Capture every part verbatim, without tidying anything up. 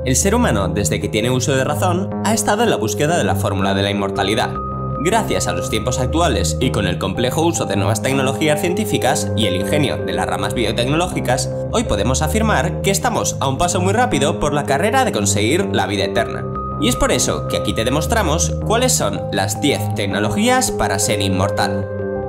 El ser humano, desde que tiene uso de razón, ha estado en la búsqueda de la fórmula de la inmortalidad. Gracias a los tiempos actuales y con el complejo uso de nuevas tecnologías científicas y el ingenio de las ramas biotecnológicas, hoy podemos afirmar que estamos a un paso muy rápido por la carrera de conseguir la vida eterna. Y es por eso que aquí te demostramos cuáles son las diez tecnologías para ser inmortal.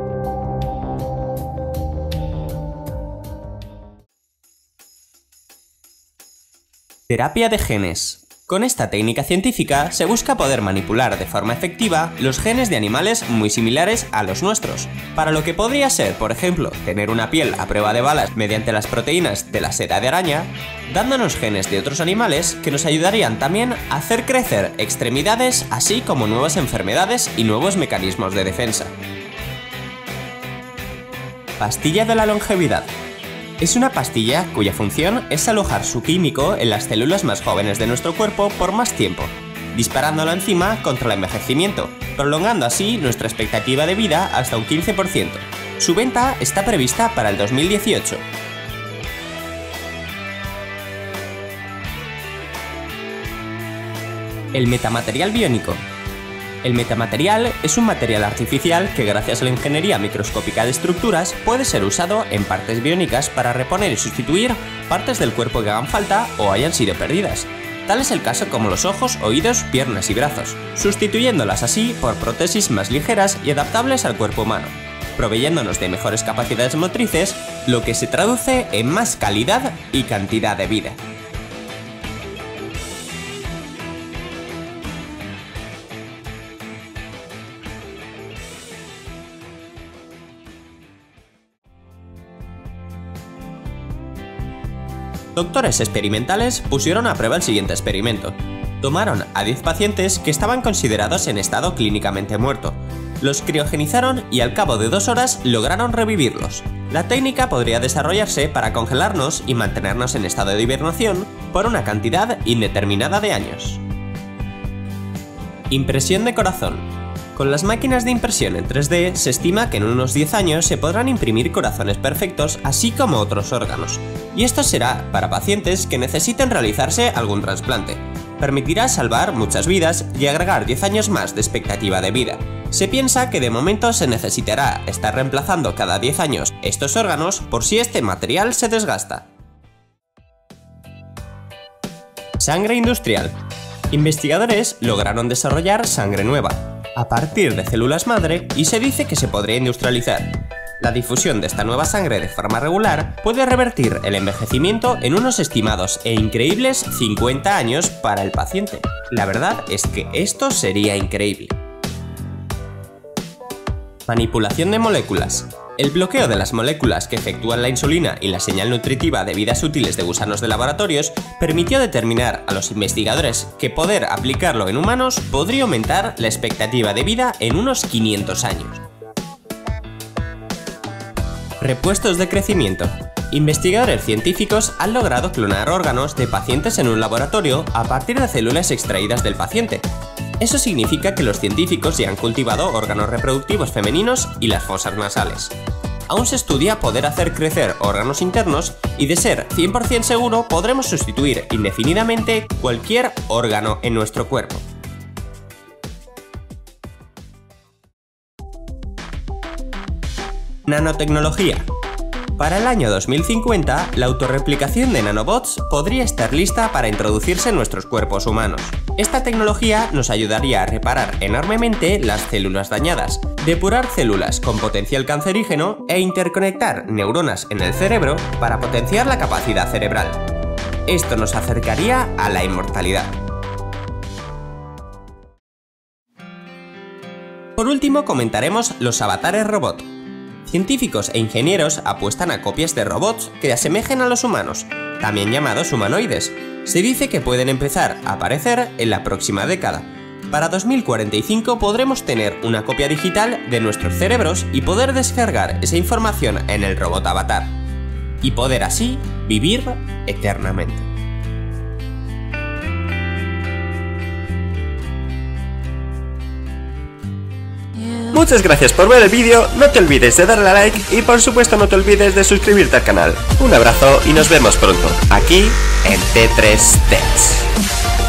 Terapia de genes. Con esta técnica científica se busca poder manipular de forma efectiva los genes de animales muy similares a los nuestros, para lo que podría ser, por ejemplo, tener una piel a prueba de balas mediante las proteínas de la seda de araña, dándonos genes de otros animales que nos ayudarían también a hacer crecer extremidades, así como nuevas enfermedades y nuevos mecanismos de defensa. Pastilla de la longevidad. Es una pastilla cuya función es alojar su químico en las células más jóvenes de nuestro cuerpo por más tiempo, disparando la enzima contra el envejecimiento, prolongando así nuestra expectativa de vida hasta un quince por ciento. Su venta está prevista para el dos mil dieciocho. El metamaterial biónico. El metamaterial es un material artificial que, gracias a la ingeniería microscópica de estructuras, puede ser usado en partes biónicas para reponer y sustituir partes del cuerpo que hagan falta o hayan sido perdidas. Tal es el caso como los ojos, oídos, piernas y brazos, sustituyéndolas así por prótesis más ligeras y adaptables al cuerpo humano, proveyéndonos de mejores capacidades motrices, lo que se traduce en más calidad y cantidad de vida. Doctores experimentales pusieron a prueba el siguiente experimento. Tomaron a diez pacientes que estaban considerados en estado clínicamente muerto, los criogenizaron y al cabo de dos horas lograron revivirlos. La técnica podría desarrollarse para congelarnos y mantenernos en estado de hibernación por una cantidad indeterminada de años. Impresión de corazón. Con las máquinas de impresión en tres D se estima que en unos diez años se podrán imprimir corazones perfectos así como otros órganos, y esto será para pacientes que necesiten realizarse algún trasplante. Permitirá salvar muchas vidas y agregar diez años más de expectativa de vida. Se piensa que de momento se necesitará estar reemplazando cada diez años estos órganos por si este material se desgasta. Sangre industrial. Investigadores lograron desarrollar sangre nueva a partir de células madre y se dice que se podría industrializar. La difusión de esta nueva sangre de forma regular puede revertir el envejecimiento en unos estimados e increíbles cincuenta años para el paciente. La verdad es que esto sería increíble. Manipulación de moléculas. El bloqueo de las moléculas que efectúan la insulina y la señal nutritiva de vidas útiles de gusanos de laboratorios permitió determinar a los investigadores que poder aplicarlo en humanos podría aumentar la expectativa de vida en unos quinientos años. Repuestos de crecimiento. Investigadores científicos han logrado clonar órganos de pacientes en un laboratorio a partir de células extraídas del paciente. Eso significa que los científicos ya han cultivado órganos reproductivos femeninos y las fosas nasales. Aún se estudia poder hacer crecer órganos internos y, de ser cien por cien seguro, podremos sustituir indefinidamente cualquier órgano en nuestro cuerpo. Nanotecnología. Para el año dos mil cincuenta, la autorreplicación de nanobots podría estar lista para introducirse en nuestros cuerpos humanos. Esta tecnología nos ayudaría a reparar enormemente las células dañadas, depurar células con potencial cancerígeno e interconectar neuronas en el cerebro para potenciar la capacidad cerebral. Esto nos acercaría a la inmortalidad. Por último, comentaremos los avatares robot. Científicos e ingenieros apuestan a copias de robots que asemejen a los humanos, también llamados humanoides. Se dice que pueden empezar a aparecer en la próxima década. Para dos mil cuarenta y cinco podremos tener una copia digital de nuestros cerebros y poder descargar esa información en el robot avatar, y poder así vivir eternamente. Yeah. Muchas gracias por ver el vídeo, no te olvides de darle a like y por supuesto no te olvides de suscribirte al canal. Un abrazo y nos vemos pronto, aquí en T tres Techs.